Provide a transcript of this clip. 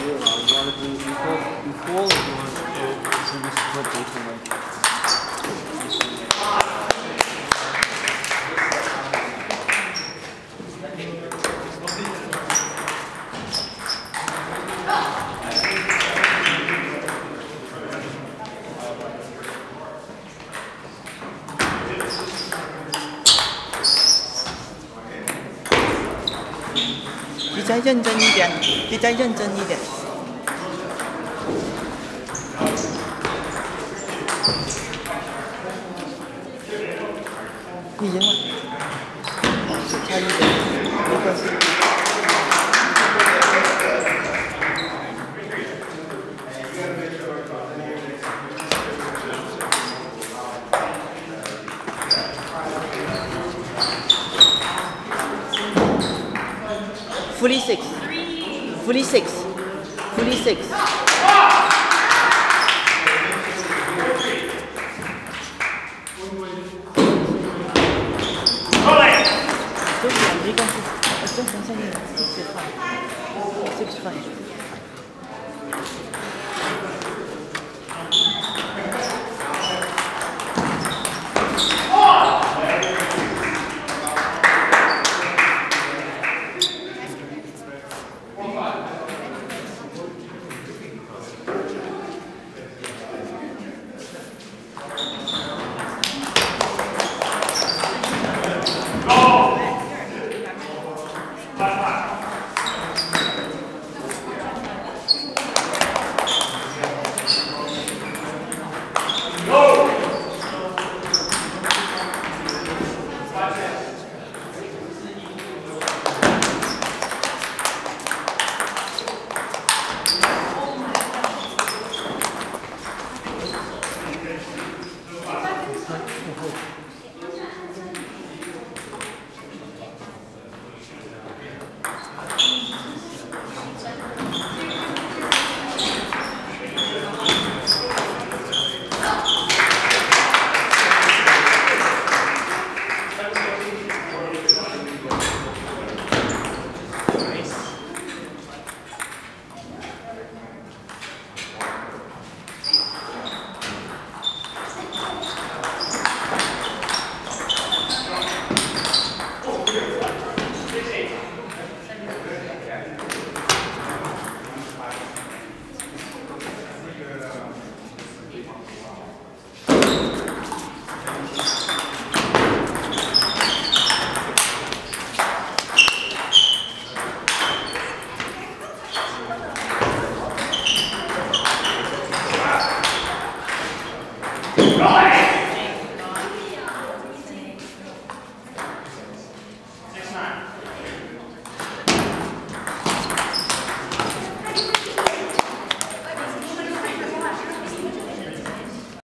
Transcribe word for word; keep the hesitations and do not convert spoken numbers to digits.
You want to do equal, equal, or you want to do split differently? 你再认真一点，你再认真一点。你赢了，差一点，没关系。Fully six. Fully six. Fully six. Don't worry, we can just don't six is fine. Six is fine. Bye-bye.